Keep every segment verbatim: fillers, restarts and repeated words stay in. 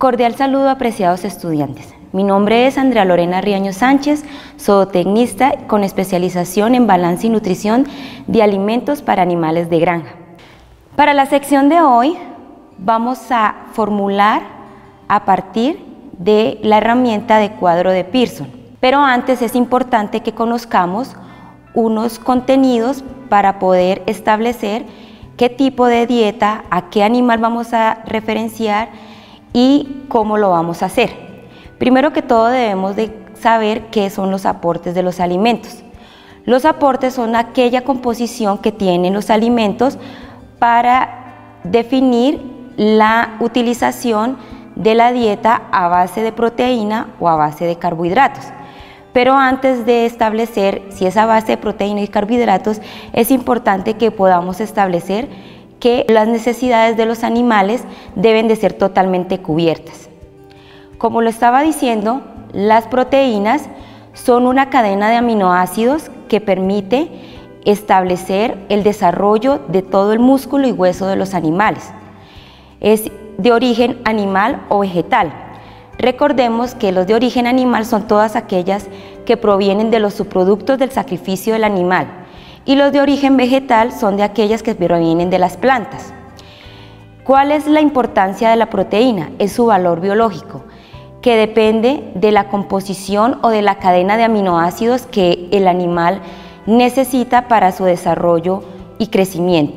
Cordial saludo, apreciados estudiantes. Mi nombre es Andrea Lorena Riaño Sánchez, zootecnista con especialización en balance y nutrición de alimentos para animales de granja. Para la sección de hoy vamos a formular a partir de la herramienta de cuadro de Pearson. Pero antes es importante que conozcamos unos contenidos para poder establecer qué tipo de dieta, a qué animal vamos a referenciar y cómo lo vamos a hacer. Primero que todo debemos de saber qué son los aportes de los alimentos. Los aportes son aquella composición que tienen los alimentos para definir la utilización de la dieta a base de proteína o a base de carbohidratos. Pero antes de establecer si es a base de proteína y carbohidratos, es importante que podamos establecer que las necesidades de los animales deben de ser totalmente cubiertas. Como lo estaba diciendo, las proteínas son una cadena de aminoácidos que permite establecer el desarrollo de todo el músculo y hueso de los animales. Es de origen animal o vegetal. Recordemos que los de origen animal son todas aquellas que provienen de los subproductos del sacrificio del animal, y los de origen vegetal son de aquellas que provienen de las plantas. ¿Cuál es la importancia de la proteína? Es su valor biológico, que depende de la composición o de la cadena de aminoácidos que el animal necesita para su desarrollo y crecimiento.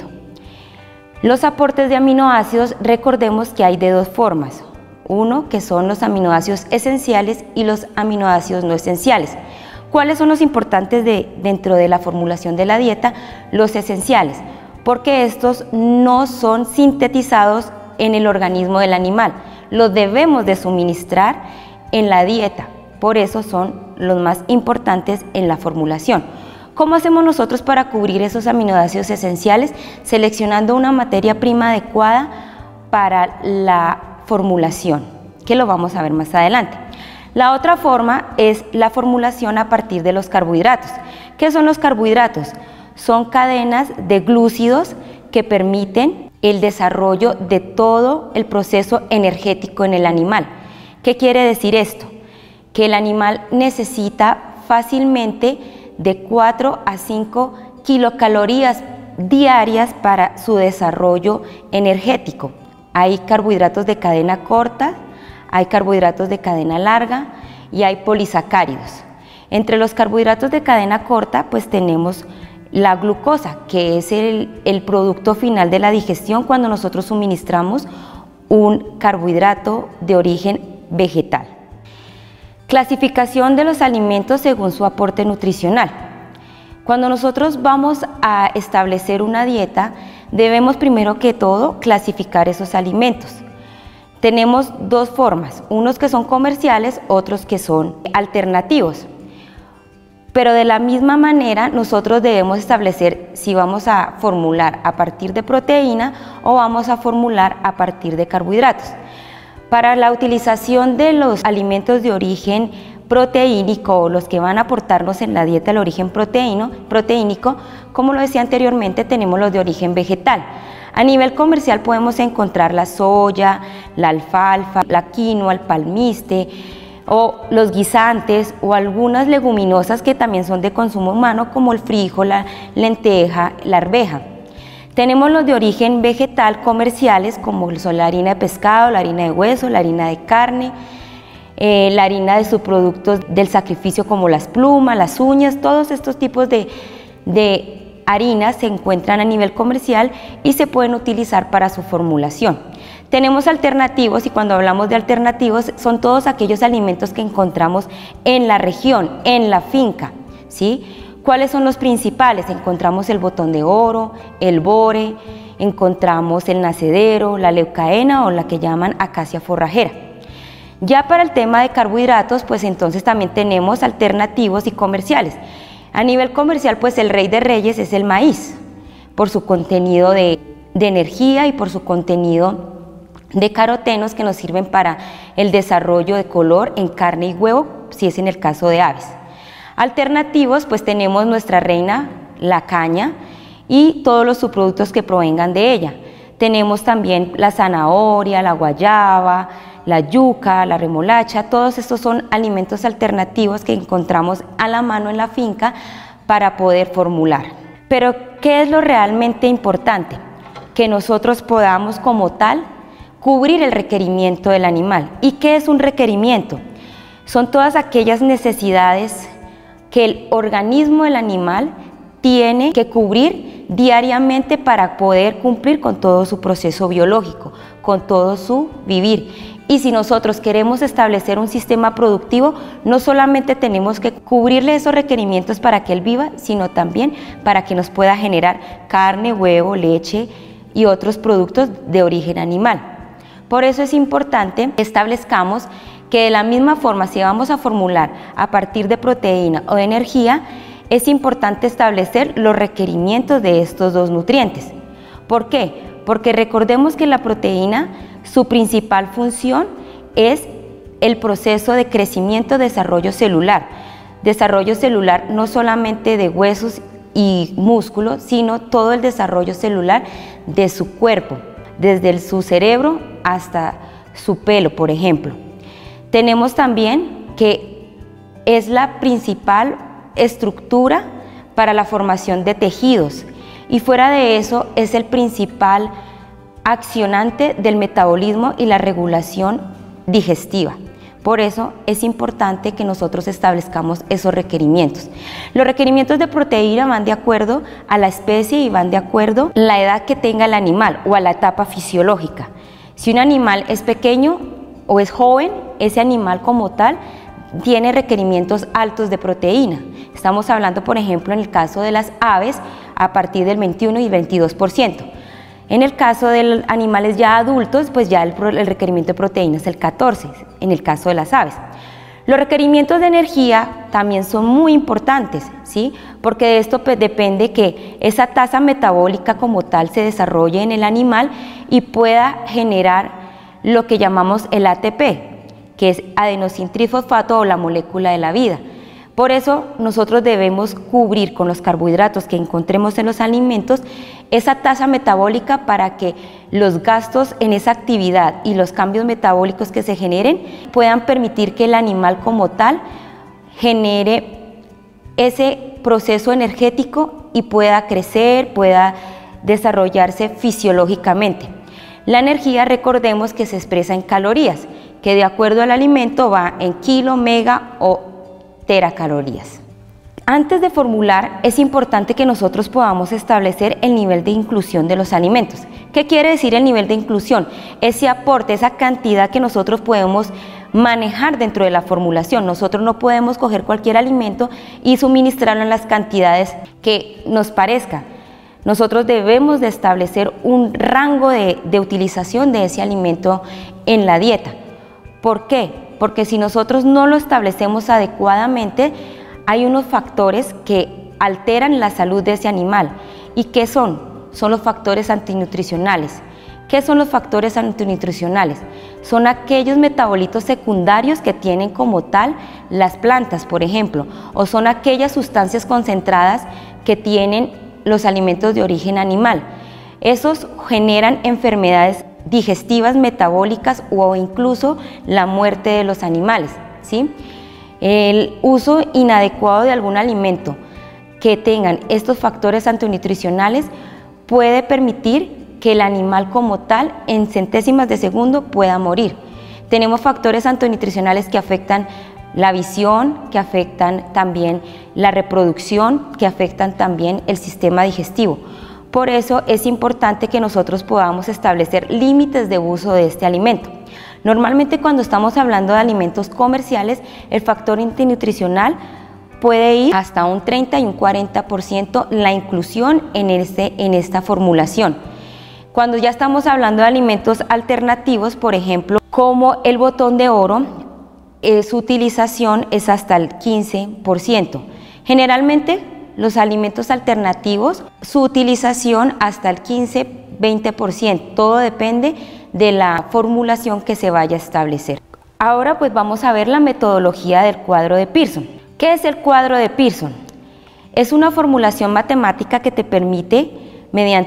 Los aportes de aminoácidos, recordemos que hay de dos formas. Uno, que son los aminoácidos esenciales, y los aminoácidos no esenciales. ¿Cuáles son los importantes de, dentro de la formulación de la dieta? Los esenciales, porque estos no son sintetizados en el organismo del animal, los debemos de suministrar en la dieta, por eso son los más importantes en la formulación. ¿Cómo hacemos nosotros para cubrir esos aminoácidos esenciales? Seleccionando una materia prima adecuada para la formulación, que lo vamos a ver más adelante. La otra forma es la formulación a partir de los carbohidratos. ¿Qué son los carbohidratos? Son cadenas de glúcidos que permiten el desarrollo de todo el proceso energético en el animal. ¿Qué quiere decir esto? Que el animal necesita fácilmente de cuatro a cinco kilocalorías diarias para su desarrollo energético. Hay carbohidratos de cadena corta, hay carbohidratos de cadena larga y hay polisacáridos. Entre los carbohidratos de cadena corta pues tenemos la glucosa, que es el, el producto final de la digestión cuando nosotros suministramos un carbohidrato de origen vegetal. Clasificación de los alimentos según su aporte nutricional. Cuando nosotros vamos a establecer una dieta, debemos primero que todo clasificar esos alimentos. Tenemos dos formas, unos que son comerciales, otros que son alternativos. Pero de la misma manera nosotros debemos establecer si vamos a formular a partir de proteína o vamos a formular a partir de carbohidratos. Para la utilización de los alimentos de origen proteínico, los que van a aportarnos en la dieta el origen proteíno, proteínico, como lo decía anteriormente, tenemos los de origen vegetal. A nivel comercial podemos encontrar la soya, la alfalfa, la quinoa, el palmiste, o los guisantes, o algunas leguminosas que también son de consumo humano, como el frijol, la lenteja, la arveja. Tenemos los de origen vegetal comerciales, como son la harina de pescado, la harina de hueso, la harina de carne, eh, la harina de subproductos del sacrificio como las plumas, las uñas. Todos estos tipos de, de harinas se encuentran a nivel comercial y se pueden utilizar para su formulación. Tenemos alternativos, y cuando hablamos de alternativos son todos aquellos alimentos que encontramos en la región, en la finca, ¿sí? ¿Cuáles son los principales? Encontramos el botón de oro, el bore, encontramos el nacedero, la leucaena o la que llaman acacia forrajera. Ya para el tema de carbohidratos, pues entonces también tenemos alternativos y comerciales. A nivel comercial, pues el rey de reyes es el maíz, por su contenido de, de energía y por su contenido de carotenos que nos sirven para el desarrollo de color en carne y huevo, si es en el caso de aves. Alternativos, pues tenemos nuestra reina, la caña, y todos los subproductos que provengan de ella. Tenemos también la zanahoria, la guayaba, la yuca, la remolacha, todos estos son alimentos alternativos que encontramos a la mano en la finca para poder formular. Pero, ¿qué es lo realmente importante? Que nosotros podamos como tal cubrir el requerimiento del animal. ¿Y qué es un requerimiento? Son todas aquellas necesidades que el organismo del animal tiene que cubrir diariamente para poder cumplir con todo su proceso biológico, con todo su vivir. Y si nosotros queremos establecer un sistema productivo, no solamente tenemos que cubrirle esos requerimientos para que él viva, sino también para que nos pueda generar carne, huevo, leche y otros productos de origen animal. Por eso es importante que establezcamos que de la misma forma, si vamos a formular a partir de proteína o de energía, es importante establecer los requerimientos de estos dos nutrientes. ¿Por qué? Porque recordemos que la proteína, su principal función es el proceso de crecimiento, desarrollo celular. Desarrollo celular no solamente de huesos y músculos, sino todo el desarrollo celular de su cuerpo, desde su cerebro hasta su pelo, por ejemplo. Tenemos también que es la principal estructura para la formación de tejidos y fuera de eso es el principal accionante del metabolismo y la regulación digestiva. Por eso es importante que nosotros establezcamos esos requerimientos. Los requerimientos de proteína van de acuerdo a la especie y van de acuerdo a la edad que tenga el animal o a la etapa fisiológica. Si un animal es pequeño o es joven, ese animal como tal tiene requerimientos altos de proteína. Estamos hablando, por ejemplo, en el caso de las aves, a partir del veintiuno y veintidós por ciento. En el caso de los animales ya adultos, pues ya el, el requerimiento de proteína es el catorce por ciento, en el caso de las aves. Los requerimientos de energía también son muy importantes, ¿sí? Porque de esto pues, depende que esa tasa metabólica como tal se desarrolle en el animal y pueda generar lo que llamamos el A T P, que es adenosintrifosfato o la molécula de la vida. Por eso nosotros debemos cubrir con los carbohidratos que encontremos en los alimentos esa tasa metabólica para que los gastos en esa actividad y los cambios metabólicos que se generen puedan permitir que el animal como tal genere ese proceso energético y pueda crecer, pueda desarrollarse fisiológicamente. La energía, recordemos que se expresa en calorías, que de acuerdo al alimento va en kilo, mega o teracalorías. Antes de formular, es importante que nosotros podamos establecer el nivel de inclusión de los alimentos. ¿Qué quiere decir el nivel de inclusión? Ese aporte, esa cantidad que nosotros podemos manejar dentro de la formulación. Nosotros no podemos coger cualquier alimento y suministrarlo en las cantidades que nos parezca. Nosotros debemos de establecer un rango de, de utilización de ese alimento en la dieta. ¿Por qué? Porque si nosotros no lo establecemos adecuadamente, hay unos factores que alteran la salud de ese animal. ¿Y qué son? Son los factores antinutricionales. ¿Qué son los factores antinutricionales? Son aquellos metabolitos secundarios que tienen como tal las plantas, por ejemplo, o son aquellas sustancias concentradas que tienen los alimentos de origen animal. Esos generan enfermedades digestivas, metabólicas o incluso la muerte de los animales, ¿sí? El uso inadecuado de algún alimento que tengan estos factores antinutricionales puede permitir que el animal como tal en centésimas de segundo pueda morir. Tenemos factores antinutricionales que afectan la visión, que afectan también la reproducción, que afectan también el sistema digestivo. Por eso es importante que nosotros podamos establecer límites de uso de este alimento. Normalmente cuando estamos hablando de alimentos comerciales, el factor antinutricional puede ir hasta un treinta y un cuarenta por ciento la inclusión en, este, en esta formulación. Cuando ya estamos hablando de alimentos alternativos, por ejemplo, como el botón de oro, eh, su utilización es hasta el quince por ciento. Generalmente los alimentos alternativos, su utilización hasta el quince a veinte por ciento, todo depende de la formulación que se vaya a establecer. Ahora pues vamos a ver la metodología del cuadro de Pearson. ¿Qué es el cuadro de Pearson? Es una formulación matemática que te permite, mediante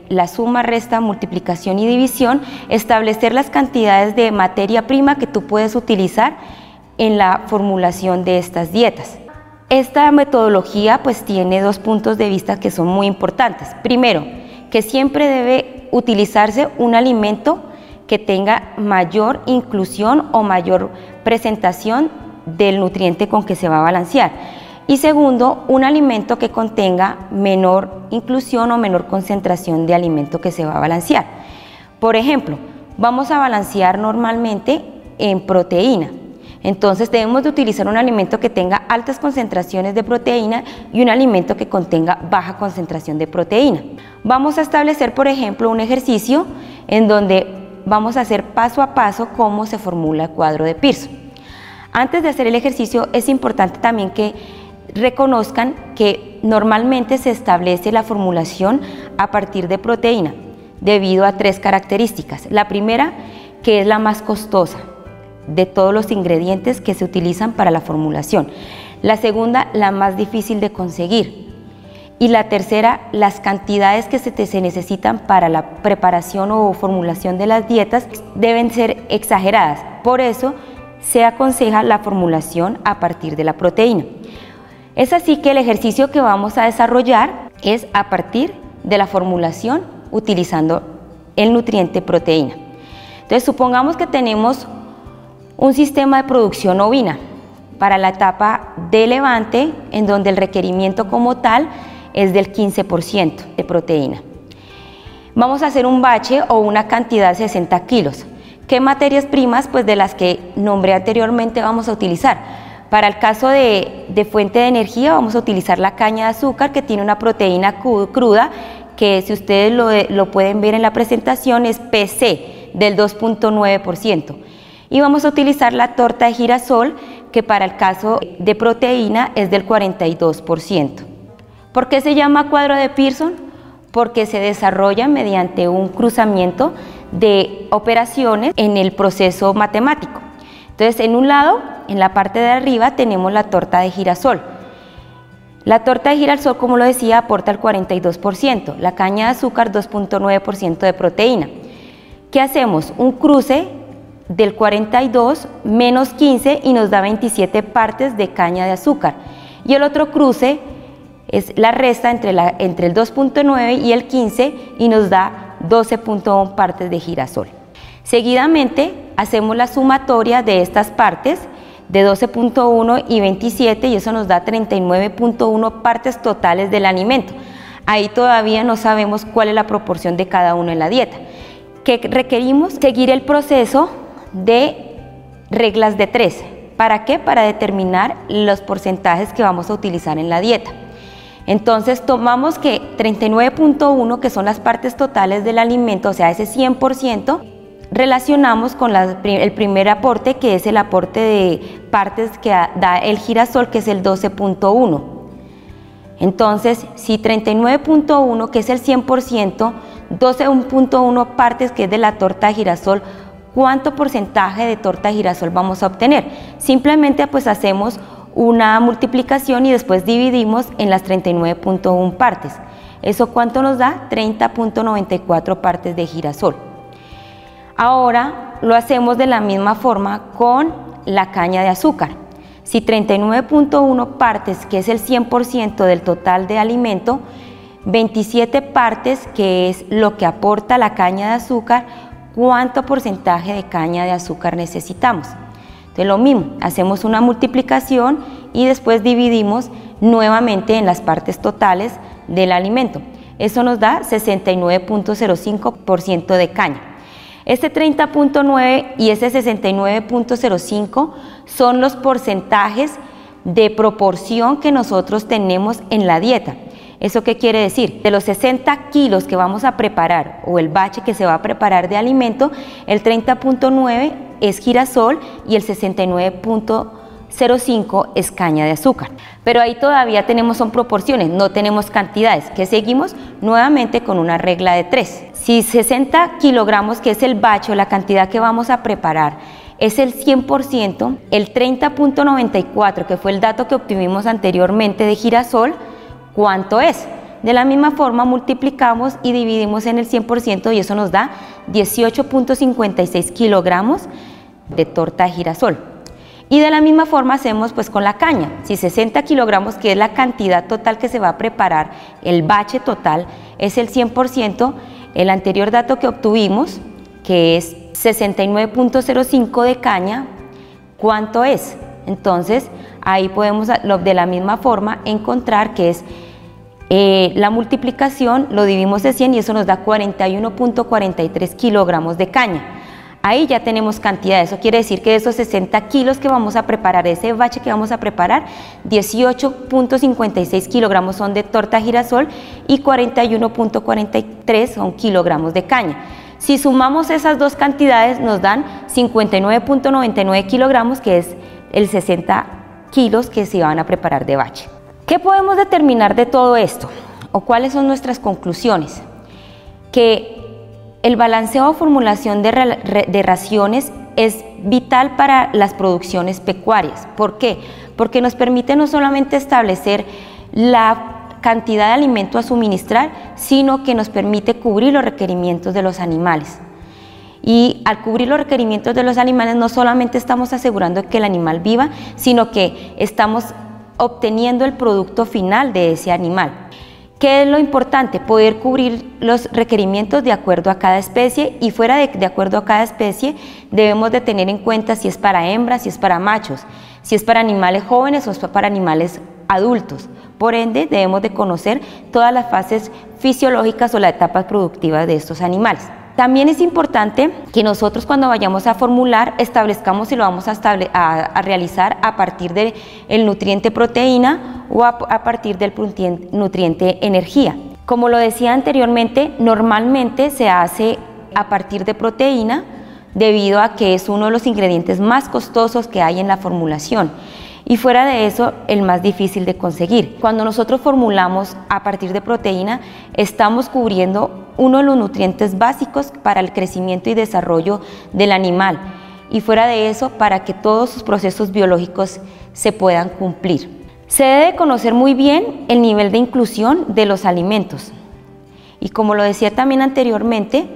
la suma, resta, multiplicación y división, establecer las cantidades de materia prima que tú puedes utilizar en la formulación de estas dietas. Esta metodología pues tiene dos puntos de vista que son muy importantes. Primero, que siempre debe utilizarse un alimento que tenga mayor inclusión o mayor presentación del nutriente con que se va a balancear. Y segundo, un alimento que contenga menor inclusión o menor concentración de alimento que se va a balancear. Por ejemplo, vamos a balancear normalmente en proteína. Entonces debemos de utilizar un alimento que tenga altas concentraciones de proteína y un alimento que contenga baja concentración de proteína. Vamos a establecer, por ejemplo, un ejercicio en donde vamos a hacer paso a paso cómo se formula el cuadro de Pearson. Antes de hacer el ejercicio es importante también que reconozcan que normalmente se establece la formulación a partir de proteína debido a tres características. La primera, que es la más costosa de todos los ingredientes que se utilizan para la formulación. La segunda, la más difícil de conseguir. Y la tercera, las cantidades que se, te, se necesitan para la preparación o formulación de las dietas deben ser exageradas. Por eso se aconseja la formulación a partir de la proteína. Es así que el ejercicio que vamos a desarrollar es a partir de la formulación utilizando el nutriente proteína. Entonces supongamos que tenemos un sistema de producción ovina para la etapa de levante, en donde el requerimiento como tal es del quince por ciento de proteína. Vamos a hacer un bache o una cantidad de sesenta kilos. ¿Qué materias primas? Pues de las que nombré anteriormente vamos a utilizar. Para el caso de, de fuente de energía vamos a utilizar la caña de azúcar, que tiene una proteína cruda, que si ustedes lo, lo pueden ver en la presentación es P C del dos punto nueve por ciento. Y vamos a utilizar la torta de girasol, que para el caso de proteína es del cuarenta y dos por ciento. ¿Por qué se llama cuadro de Pearson? Porque se desarrolla mediante un cruzamiento de operaciones en el proceso matemático. Entonces, en un lado, en la parte de arriba, tenemos la torta de girasol. La torta de girasol, como lo decía, aporta el cuarenta y dos por ciento, la caña de azúcar dos punto nueve por ciento de proteína. ¿Qué hacemos? Un cruce del cuarenta y dos menos quince y nos da veintisiete partes de caña de azúcar. Y el otro cruce es la resta entre, la, entre el dos punto nueve y el quince y nos da doce punto uno partes de girasol. Seguidamente hacemos la sumatoria de estas partes de doce punto uno y veintisiete y eso nos da treinta y nueve punto uno partes totales del alimento. Ahí todavía no sabemos cuál es la proporción de cada uno en la dieta. ¿Qué requerimos? Seguir el proceso de reglas de tres. ¿Para qué? Para determinar los porcentajes que vamos a utilizar en la dieta. Entonces tomamos que treinta y nueve punto uno, que son las partes totales del alimento, o sea, ese cien por ciento, relacionamos con la, el primer aporte, que es el aporte de partes que da el girasol, que es el doce punto uno. Entonces, si treinta y nueve punto uno, que es el cien por ciento, doce punto uno partes, que es de la torta de girasol, ¿cuánto porcentaje de torta de girasol vamos a obtener? Simplemente pues hacemos una multiplicación y después dividimos en las treinta y nueve punto uno partes. ¿Eso cuánto nos da? treinta punto noventa y cuatro partes de girasol. Ahora lo hacemos de la misma forma con la caña de azúcar. Si treinta y nueve punto uno partes, que es el cien por ciento del total de alimento, veintisiete partes, que es lo que aporta la caña de azúcar, ¿cuánto porcentaje de caña de azúcar necesitamos? Entonces lo mismo, hacemos una multiplicación y después dividimos nuevamente en las partes totales del alimento. Eso nos da sesenta y nueve punto cero cinco por ciento de caña. Este treinta punto nueve y ese sesenta y nueve punto cero cinco son los porcentajes de proporción que nosotros tenemos en la dieta. ¿Eso qué quiere decir? De los sesenta kilos que vamos a preparar o el bache que se va a preparar de alimento, el treinta punto nueve es girasol y el sesenta y nueve punto cero cinco es caña de azúcar. Pero ahí todavía tenemos, son proporciones, no tenemos cantidades, que seguimos nuevamente con una regla de tres. Si sesenta kilogramos, que es el bache o la cantidad que vamos a preparar, es el cien por ciento, el treinta punto noventa y cuatro, que fue el dato que obtuvimos anteriormente de girasol, ¿cuánto es? De la misma forma multiplicamos y dividimos en el cien por ciento y eso nos da dieciocho punto cincuenta y seis kilogramos de torta de girasol. Y de la misma forma hacemos pues con la caña. Si sesenta kilogramos, que es la cantidad total que se va a preparar, el bache total es el cien por ciento, el anterior dato que obtuvimos, que es sesenta y nueve punto cero cinco de caña, ¿cuánto es? Entonces ahí podemos de la misma forma encontrar que es eh, la multiplicación, lo dividimos de cien y eso nos da cuarenta y uno punto cuarenta y tres kilogramos de caña. Ahí ya tenemos cantidad, eso quiere decir que de esos sesenta kilos que vamos a preparar, ese bache que vamos a preparar, dieciocho punto cincuenta y seis kilogramos son de torta girasol y cuarenta y uno punto cuarenta y tres son kilogramos de caña. Si sumamos esas dos cantidades nos dan cincuenta y nueve punto noventa y nueve kilogramos, que es el sesenta kilos que se van a preparar de bache. ¿Qué podemos determinar de todo esto? ¿O cuáles son nuestras conclusiones? Que el balanceo o formulación de, de raciones es vital para las producciones pecuarias. ¿Por qué? Porque nos permite no solamente establecer la cantidad de alimento a suministrar, sino que nos permite cubrir los requerimientos de los animales. Y al cubrir los requerimientos de los animales no solamente estamos asegurando que el animal viva, sino que estamos obteniendo el producto final de ese animal. ¿Qué es lo importante? Poder cubrir los requerimientos de acuerdo a cada especie, y fuera de, de acuerdo a cada especie debemos de tener en cuenta si es para hembras, si es para machos, si es para animales jóvenes o es para animales adultos. Por ende debemos de conocer todas las fases fisiológicas o las etapas productivas de estos animales. También es importante que nosotros cuando vayamos a formular establezcamos si lo vamos a, estable, a, a realizar a partir del nutriente proteína o a, a partir del nutriente energía. Como lo decía anteriormente, normalmente se hace a partir de proteína debido a que es uno de los ingredientes más costosos que hay en la formulación. Y fuera de eso, el más difícil de conseguir. Cuando nosotros formulamos a partir de proteína, estamos cubriendo uno de los nutrientes básicos para el crecimiento y desarrollo del animal. Y fuera de eso, para que todos sus procesos biológicos se puedan cumplir. Se debe conocer muy bien el nivel de inclusión de los alimentos. Y como lo decía también anteriormente,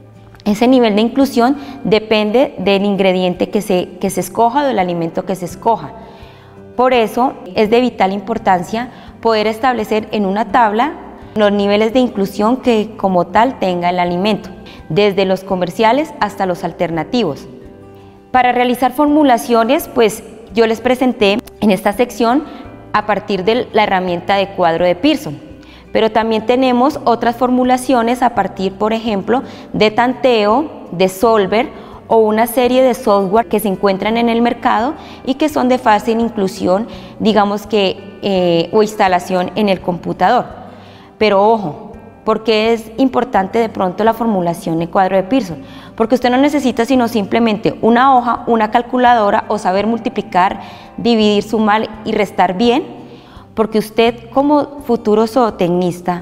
ese nivel de inclusión depende del ingrediente que se, que se escoja o del alimento que se escoja. Por eso es de vital importancia poder establecer en una tabla los niveles de inclusión que como tal tenga el alimento, desde los comerciales hasta los alternativos. Para realizar formulaciones, pues yo les presenté en esta sección a partir de la herramienta de cuadro de Pearson, pero también tenemos otras formulaciones a partir, por ejemplo, de tanteo, de Solver, o una serie de software que se encuentran en el mercado y que son de fácil inclusión, digamos que, eh, o instalación en el computador. Pero ojo, ¿por qué es importante de pronto la formulación de cuadro de Pearson? Porque usted no necesita sino simplemente una hoja, una calculadora o saber multiplicar, dividir, sumar y restar bien, porque usted como futuro zootecnista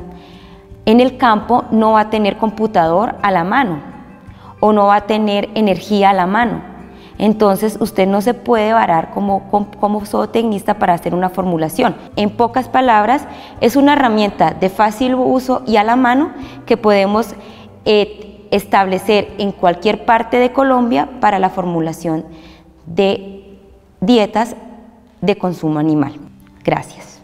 en el campo no va a tener computador a la mano o no va a tener energía a la mano. Entonces usted no se puede varar como, como, como zootecnista para hacer una formulación. En pocas palabras, es una herramienta de fácil uso y a la mano que podemos eh, establecer en cualquier parte de Colombia para la formulación de dietas de consumo animal. Gracias.